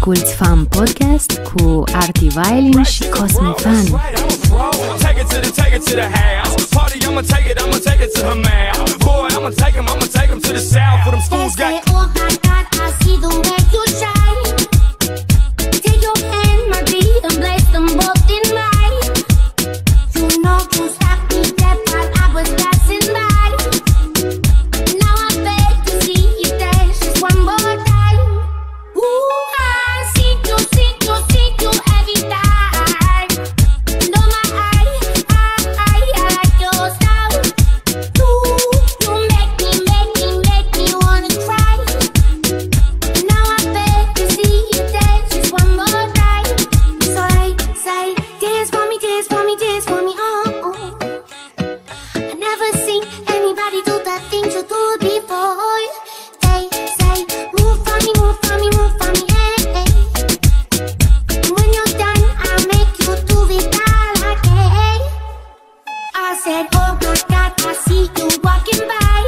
Asculți Fan Podcast cu Arty Violin și Cosmic Fan. Take it to the house. Party, I'ma take it to her mouth. Boy, I'ma take him to the south. For them schools got. Oh my God, I see the way you shine. Take your hand, my beat, and place them both in mine. You know you stopped me dead while I was passing by. Now I beg to see you dance just one more time. Ooh, I see you every time. And oh my, I like your style. You make me wanna cry. Now I beg to see you dance just one more time. So I say, dance for me, oh, oh. I never seen anybody do the things you do before. They say, move for me, hey, hey. And when you're done, I'll make you do it all again. I said, oh my God, I see you walking by.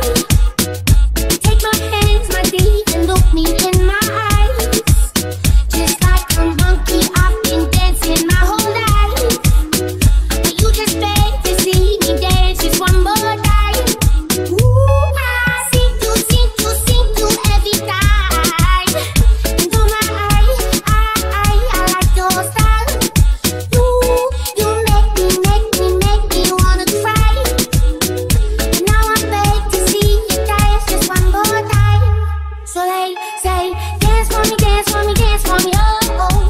Take my hands, my deed, and look me in my eyes. Just like a monkey, I've been dancing my whole life. But you just beg to see me dance just one more time. Ooh, I see you every time. And oh my, I like your style. You make me wanna cry. And now I beg to see you dance just one more time. So they say, dance for me, oh, oh.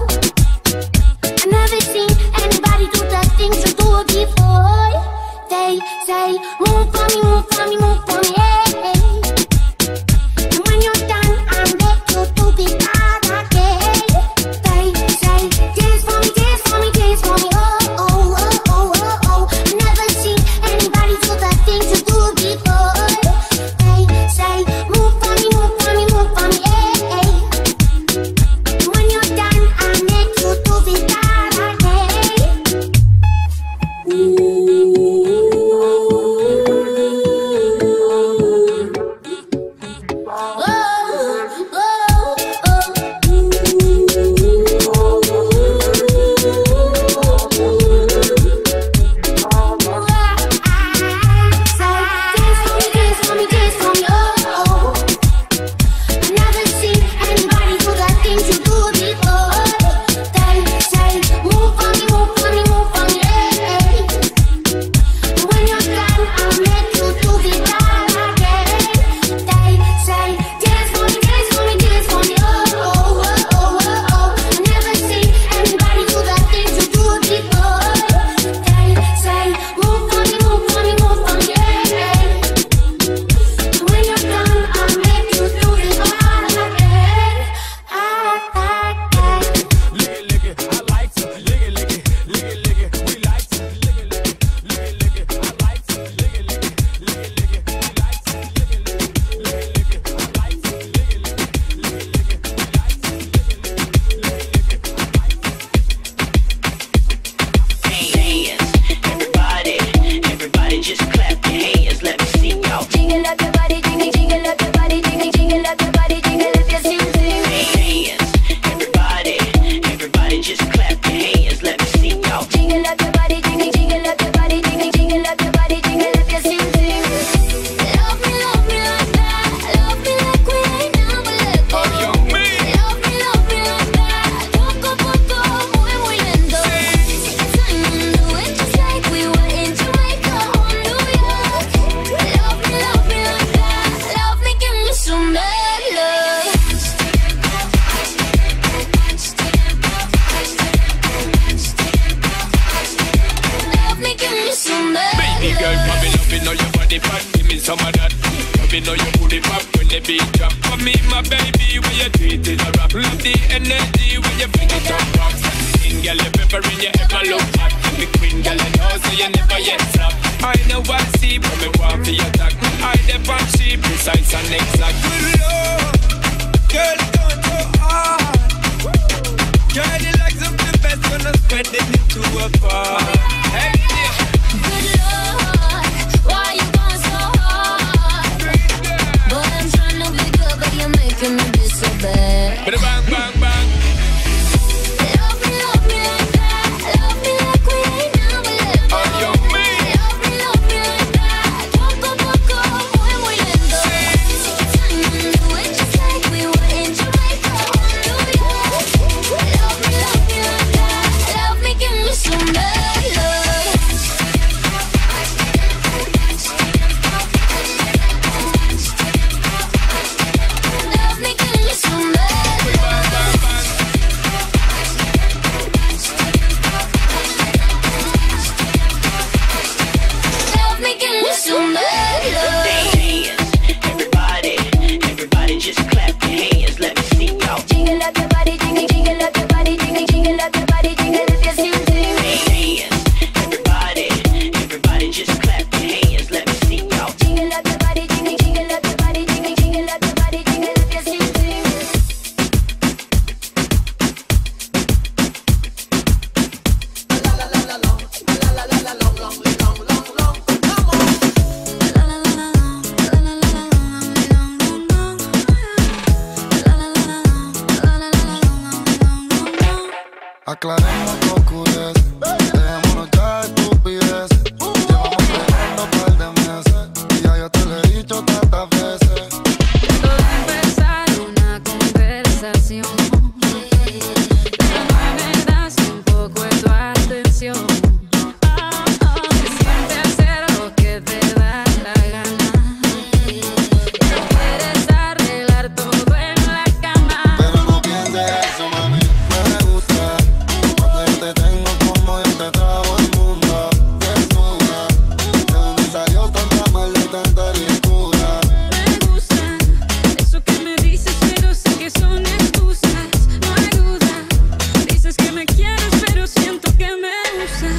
I never seen anybody do the things you do before. They say, move for me, hey, hey. And when you're done, I'll make you do it all again. They say, dance for me, oh, oh, oh, oh, oh, oh. I never seen anybody do the things you do before. They say, move for me, hey, hey. And when you're done, I'll make you do it all again. Bang, bang, bang. aclaremos que oscurece. Dejémonos ya de estupideces. Llevamos peleando un par de meses y ya yo te lo he dicho tantas veces. Todo empezar una conversación, pero no me das un poco de tu atención. Se siente hacer lo que te da la gana. No quieres arreglar todo en la cama. Pero no pienses eso, mami. Me gusta cuando yo te tengo como yo te trago el mundo. Desnuda, de donde salió tanta maldad y tanta ricura. Me gusta eso que me dices, pero sé que son excusas. No hay duda. Dices que me quieres, pero siento que me usas.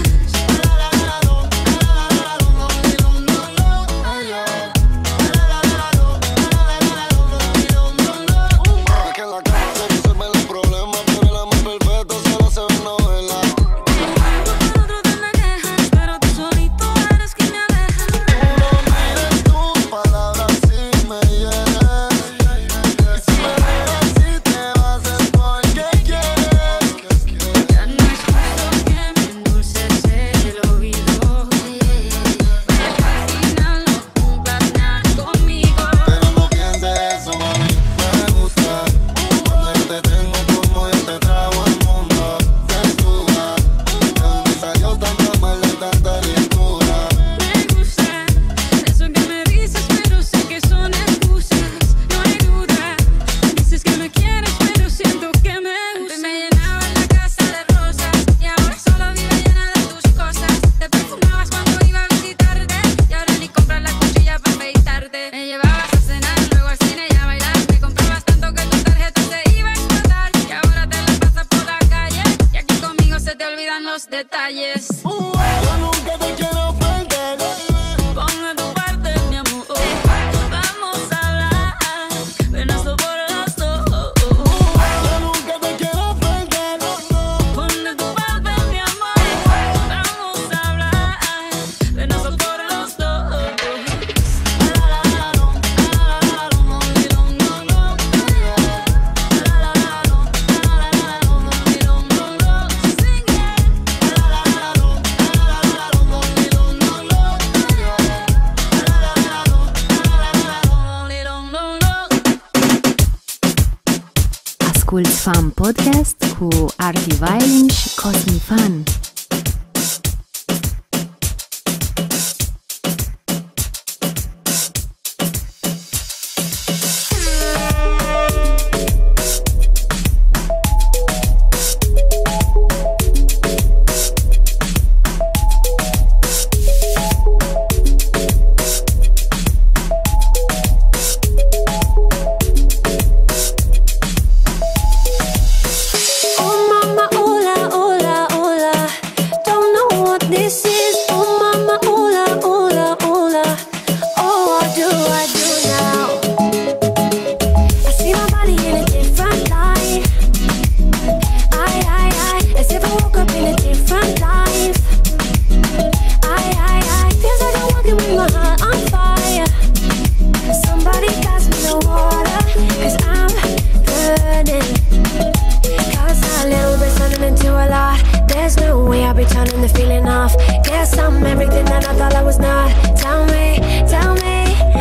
Es que la cama se resuelve los problemas, pero el amor perfecto solo se ve en novelas. Por otro te me quejas, pero tú solito eres quien me aleja. No mires tus palabras si me hieres. Y si me dejas si te vas es porque quieres. Ya no es justo que me endulces el oído, para que al final no cumplas nada conmigo. Pero no pienses eso, mami. Me gusta cuando yo te tengo como yo te trago el mundo. Desnuda, de donde salió tanta maldad y tanta ricura. Me gusta eso que me dices, pero sé que son excusas. No hay duda. Dices que me quieres, pero siento que me usas. Antes me llenaba la casa de rosas y ahora solo vive llena de tus cosas. Te perfumabas cuando iba a visitarte y ahora ni compras la cuchilla para afeitarte. Me llevabas a cenar, luego al cine y a bailar. Me comprabas tanto que tu tarjeta se iba a explotar y ahora te la pasas por la calle y aquí conmigo se te olvidan los detalles. Yo nunca te quiero perder. Pon de tu parte, mi amor. Vamos a hablar de nuestro por los dos. Yo nunca te quiero perder. Pon de tu parte, mi amor. Vamos a hablar de nuestro por los dos. Asculți Fan Podcast cu Arti Violin și Cosmin Fan. Oh mama, hola, hola, hola. Don't know what this is. Oh mama, hola, hola, hola. Oh, what do I do now? I see my body in a different light. I, as if I woke up in a different life. I, feels like I'm walking with my heart on fire. Somebody pass me the water, 'cause I'm burning. Cause a little bit turning into a lot. There's no way I'll be turning the feeling off. Guess I'm everything that I thought I was not. Tell me, tell me.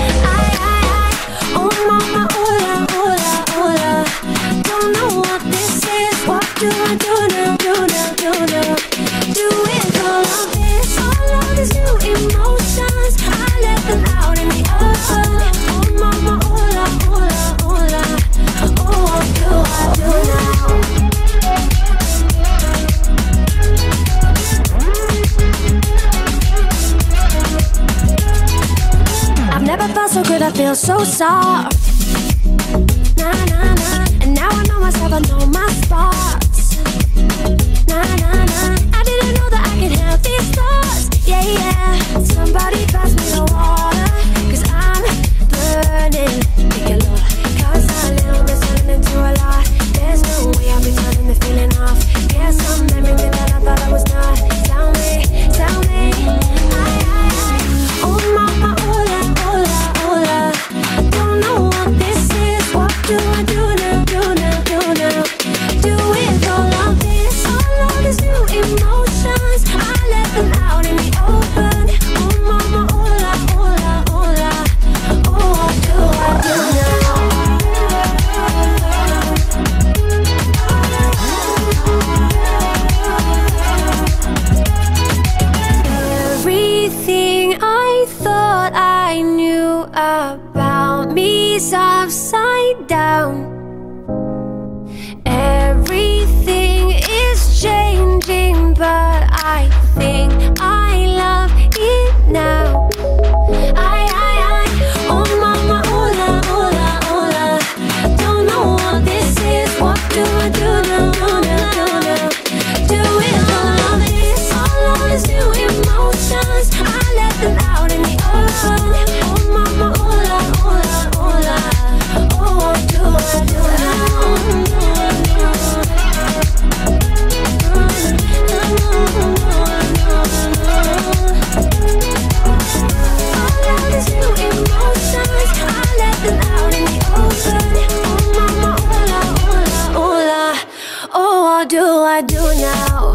Oh mama, hola, hola, hola. Don't know what this is. What do I do now, do now, do now? Do it all of this. All of these new emotions, I let them out in the open. Oh mama, hola, hola, hola. Oh, what do I do now? I've never felt so good, I feel so soft. Nah, nah, nah. And now I know myself, I know my spots. Nah, nah, nah. I didn't know that I could have these thoughts. Yeah, yeah. Somebody pass me the water, 'cause I'm burning. Dígalo. 'Cause a little bit's turning into a lot. There's no way I'll be turning the feeling off. Guess I'm everything that I thought I was not. Tell me, tell me. Oh mama, hola, hola, hola. Don't know what this is. What do I do now, do now, do now? Do it all of this, all of about me's upside down. Everything is changing, but I think I love it now. Oh mama, oola, oola, oola. Don't know what this is. What do I do now? Do it all of this, all of these new emotions. I let them out in the ocean. Oh mama, oola, oola, oola. Oh, what do I do now? What do I do now?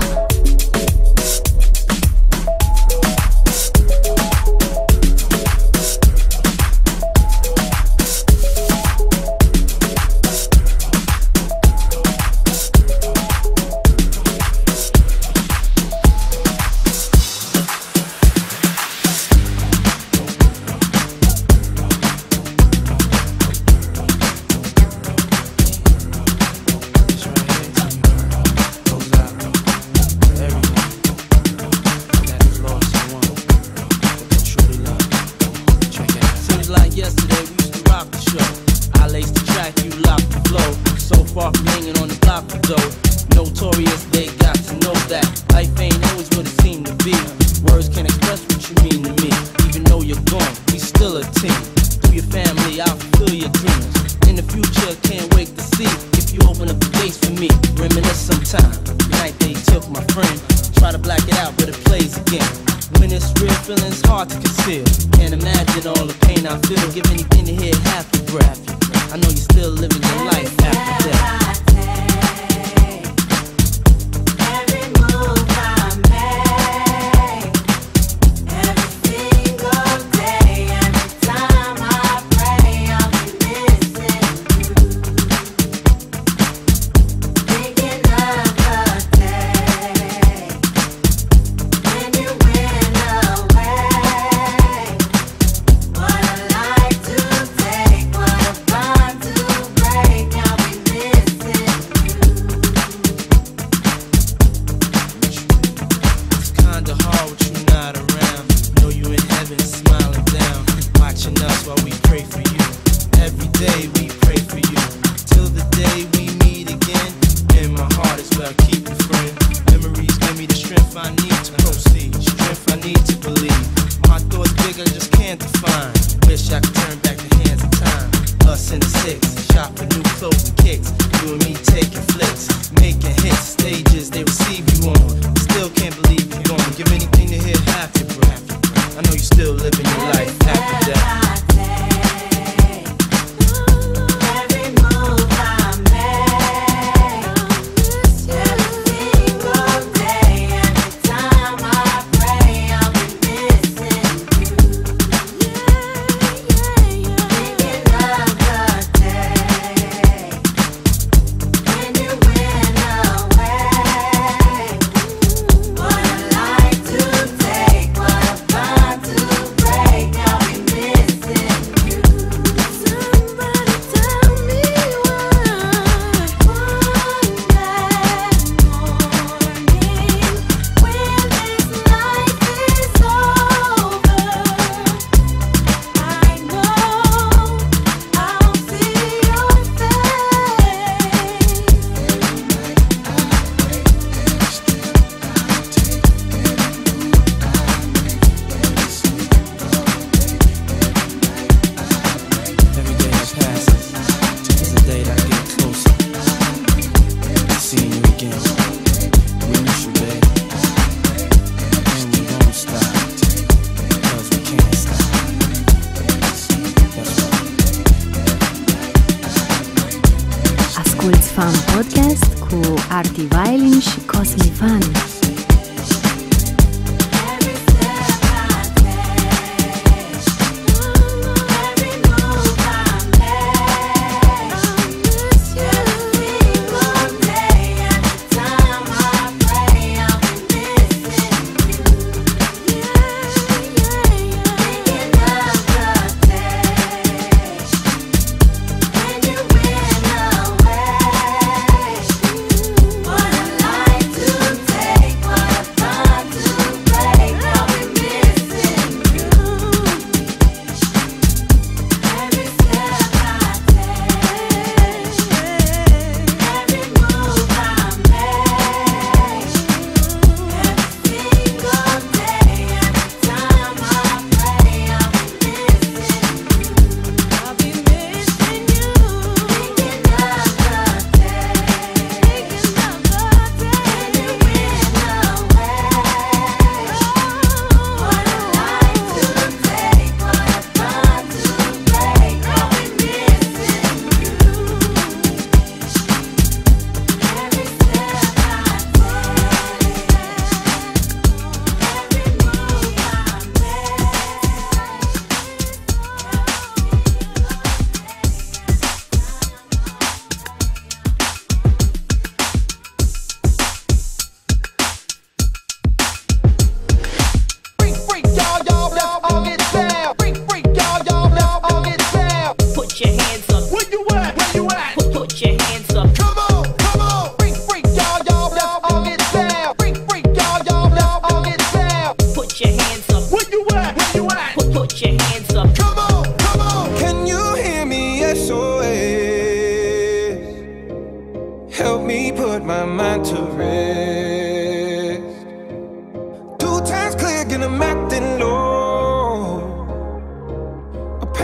Fan Podcast cu Artie Violin și Cosmi Fan.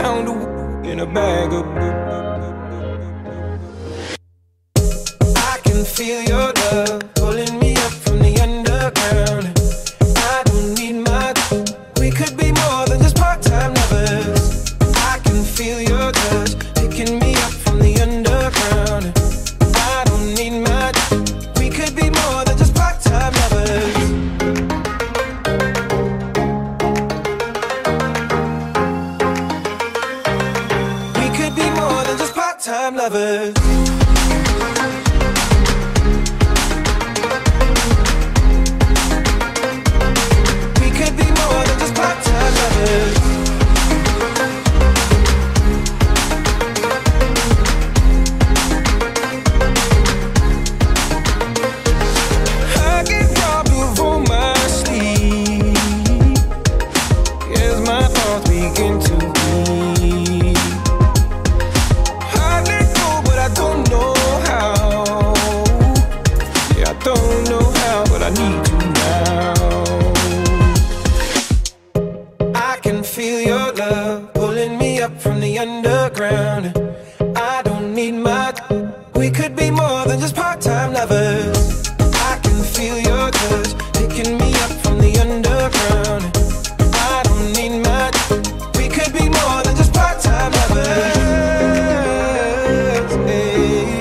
pound of in a bag of. I can feel your love pulling me up from the underground. I don't need my. We could be more than just part-time lovers. I can feel your touch picking me up from the underground. I don't need my. We could be more than just part-time lovers. We could be more than just part-time lovers. We could be more than just part-time lovers. I get robbed of all my sleep as my thoughts begin to bleed. I let go, but I don't know how. Yeah, I don't know how, but I need to now. I can feel your love pulling me up from the underground. I don't need my. We could be more than just part-time lovers. I can feel your touch picking me up from the underground. I don't need much. We could be more than just part-time lovers. Hey.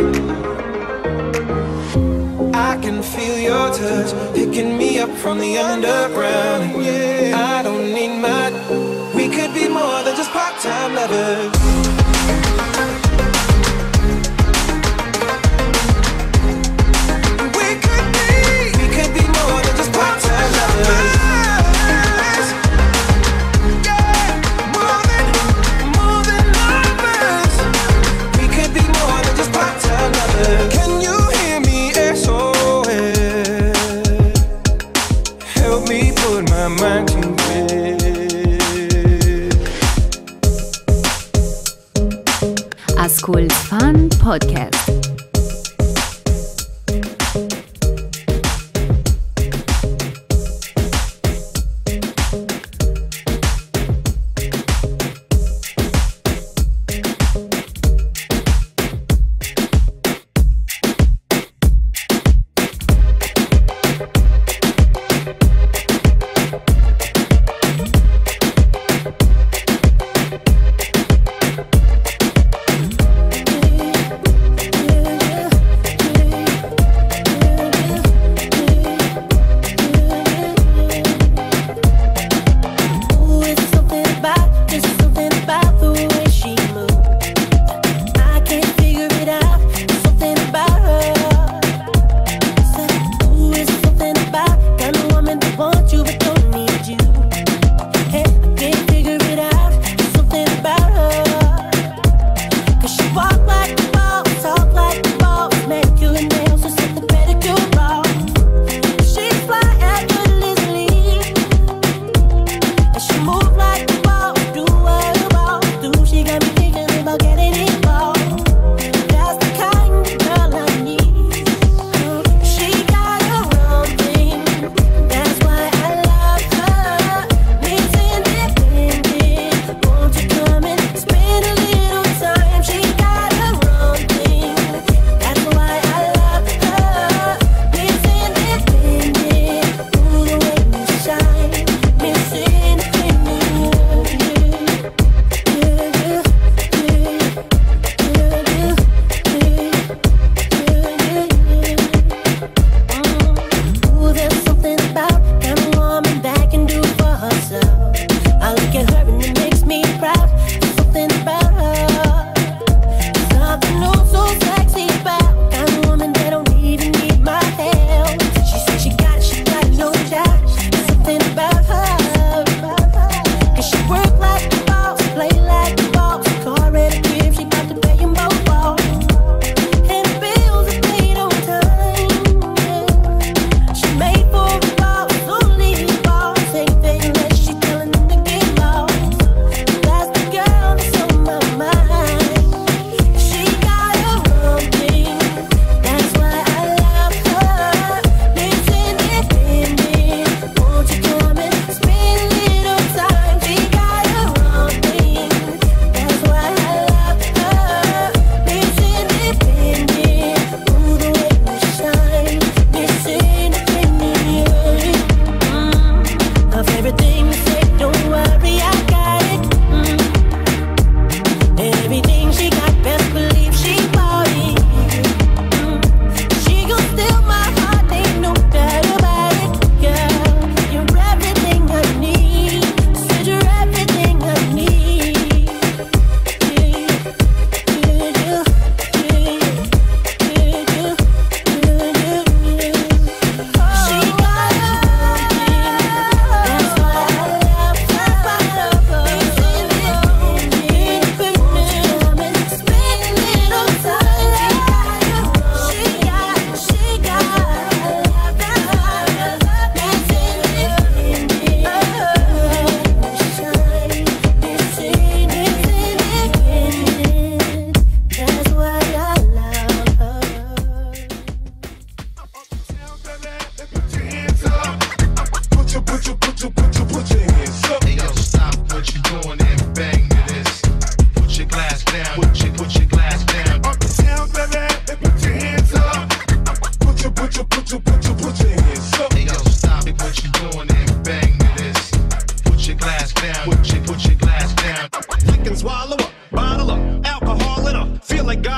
I can feel your touch picking me up from the underground. Yeah. I don't need much. We could be more than just part-time lovers. We could be more than just part-time lovers. Yeah, more than lovers. We could be more than just part-time lovers. Can you hear me, SOS? Help me put my mind to it. Ascult Fan Podcast. Yeah.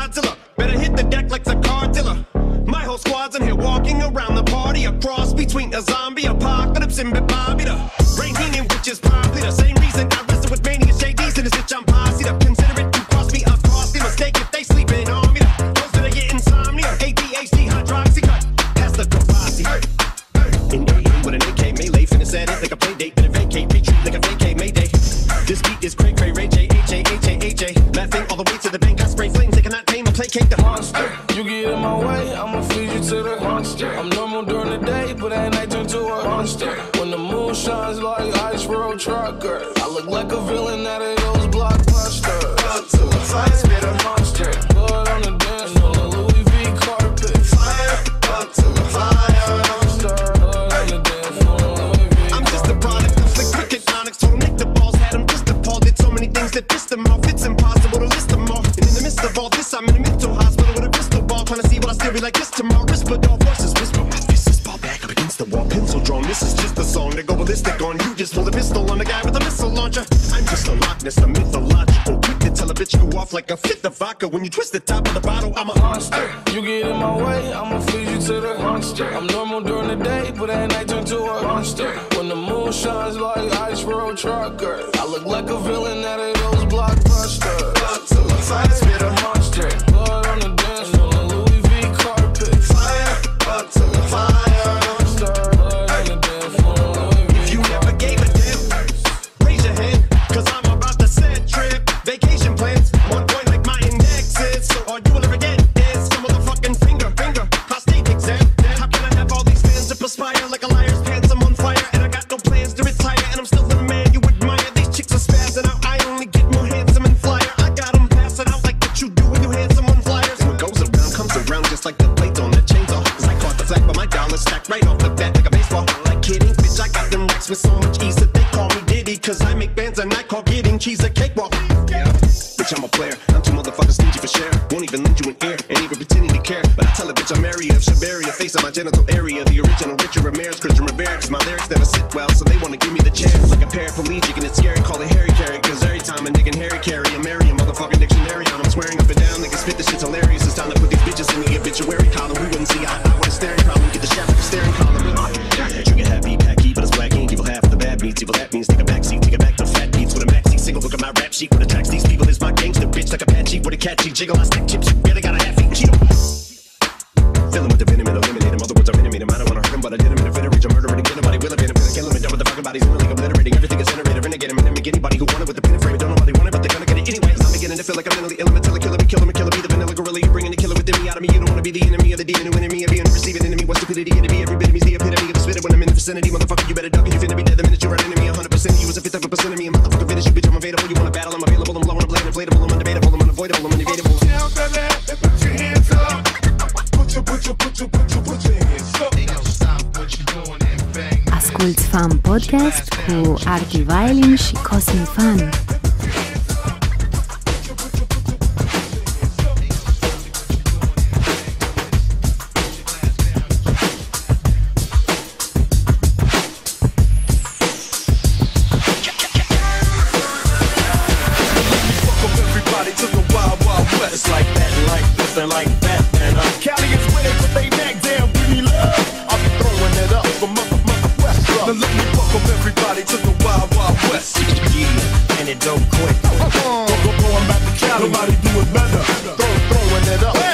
Godzilla. Better hit the deck like the car dealer. My whole squad's in here walking around the party. A cross between a zombie apocalypse and Bobby the brain meaning, which is probably the same reason I wrestle with mania shades in this bitch. I'm posse up. Consider it to cross me a costly mistake if they sleeping on me. Those that get insomnia, ADHD, hydroxycut. That's the Kavasi. In AA with an AK melee, finish at it like a play date. Better vacate, retreat like a vacate Mayday. This beat is cray cray, Ray J, H-A-H-A-H-A. Laughing all the way to the bank, I spray flames. They cannot tame or placate the monster. You get in my way, I'ma feed you to the monster. I'm normal during the day, but at night turn to a monster. When the moon shines like Ice Road Trucker, I look like a villain out of those blockbusters. Up to the fire, spit a Monster, blood on the dance floor, the Louis V carpet. fire. Up to the fire. Monster, blood on the dance floor, Louis V. I'm just a product of the cricket onyx. Told him Nick the balls had him just appalled. Did so many things that pissed him off. It's impossible to list them all. And in the midst of all this, I'm in a mental hospital with a crystal ball, trying to see what I still be like this tomorrow. Whisper, dog voices whisper. My fist is ball back up against the wall, pencil drawn. This is just a song to go ballistic on. You just pulled a pistol on the guy with a missile launcher. I'm just a Loch Ness, a mythological. Quick to tell a bitch you off like a fifth of vodka. When you twist the top of the bottle, I'm a monster. You get in my way, I'ma feed you to the monster. I'm normal during the day, but at night turn to a monster. When the moon shines like Ice Road Trucker, I look like a villain out of those blockbusters. Up to the fire, spit a Monster, blood on the dance floor, the Louis V carpet. fire. Up to the fire. Monster, blood on the dance floor, Louis V. If you never gave a damn, raise your hand, cause I'm about to set trip. Vacation plans, on point like my index is. So all you will ever get is some motherfucking finger, prostate exam. How can I have all these fans that perspire like a liar's pants? I'm on fire, and I got no plans to retire. And I'm still the man you admire. These chicks are spazzing out, I only get more handsome and flyer. I got them passing out like what you do when you hand someone flyers. What goes around comes around just like the plates on the chainsaw. Cause I caught the flag, but my dollar stacked right off the bat like a baseball. Like kidding, bitch, I got them racks with so much ease that they call me Diddy. Cause I make bands and I call getting cheese a cakewalk. Yeah, bitch, I'm a player. I'm too motherfuckers stingy for share. Won't even lend you an ear, ain't even pretending to care. But I tell a bitch I'm area of Shabaria, face on my genital area. The original Richard Ramirez, Christian Rivera. Cause my lyrics never sit well, so they wanna give me the chance. Like a paraplegic and it's scary, call it Harry Carry. Cause every time a nigga and Harry carry, I'm marry a motherfucking dictionary on. I'm swearing up and down, niggas spit this shit's hilarious. It's time to put these bitches in the obituary column. We wouldn't see eye to eye with a staring problem. Get the shaft like a staring column. Trigger happy, packy, but it's black ink. Evil half of the bad beats. Evil that means take a backseat, take it back to fat beats with a maxi single. Look at my rap sheet. What attracts these people is my gangster bitch like a patchy with a catchy jiggle. I stick chips, you barely got a half eat Cheeto. Fill him with the venom and eliminate him. Other words, I'm intimate him. I don't wanna hurt him, but I did him in a fit of rage. I'm murdering and get nobody will have him. Gonna kill him and done with the fucking bodies. Really obliterating everything is generated. Renegade him and then make anybody who want it with the pin and frame. Don't know why they want it, but they're gonna get it anyways. I'm beginning to feel like I'm mentally ill. I'm a killer, me, kill him, and kill him. Be the vanilla gorilla. You're bringing the killer within me out of me. You don't wanna be the enemy of the demon who enemy of being receiving enemy. What stupidity it'd be. Every bit of me's the epitome of the spitter when I'm in the vicinity. Motherfucker, you better duck and you finna be dead the minute you run into me. 100% of you is a fifth of a percent of me. And motherfucker, finish you, bitch. I'm available. You wanna battle? I'm available. I'm low on a blade, inflatable. I'm undebatable. I'm unavoidable. I'm unevadable. Put your hands up. Put your hands up. Stop what you're doing and bang. Asculți Fan Podcast cu Arti Violin și Cosmin Fan. It's like that, like this, and like that, and Cali is with it, but they neck down, give me love. I'll be throwing it up for mother West. Now let me welcome everybody to the Wild Wild West. Yeah, and it don't quit. Going back to Cali, nobody do it better. Throwing it up.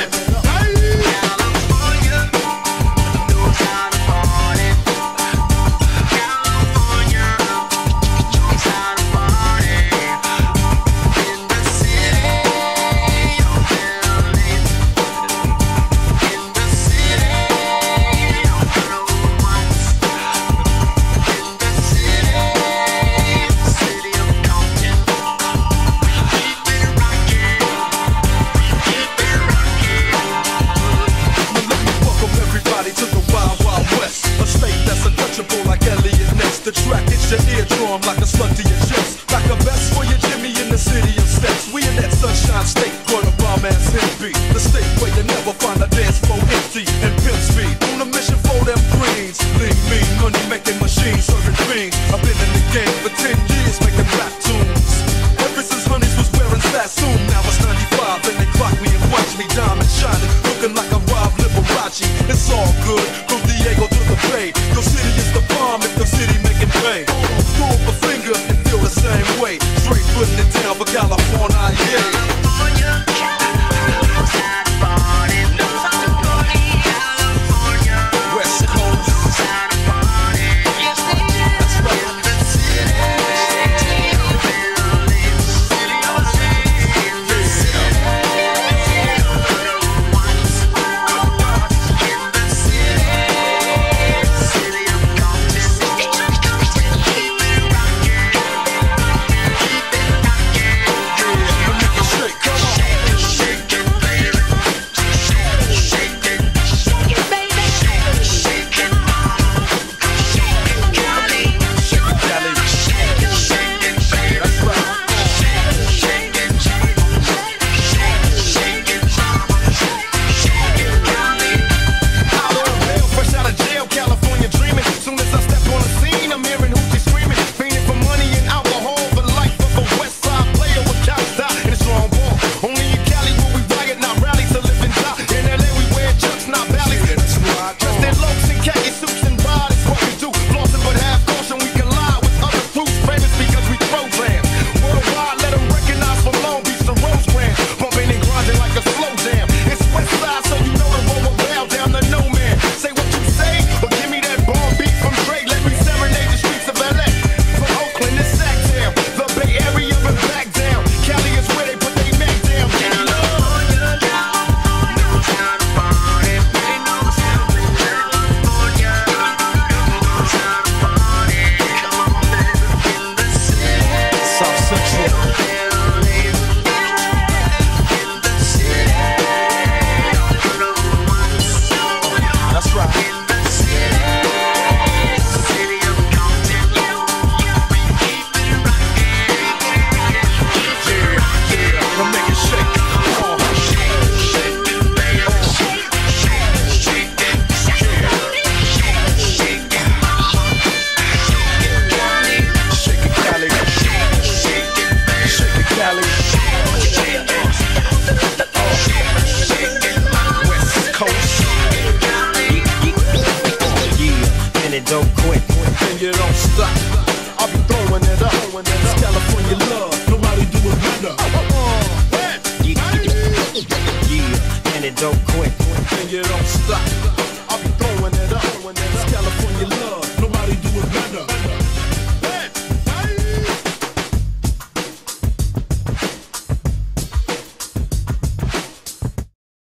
don't quit. And you don't stop. I'll be throwing it up. It's California love.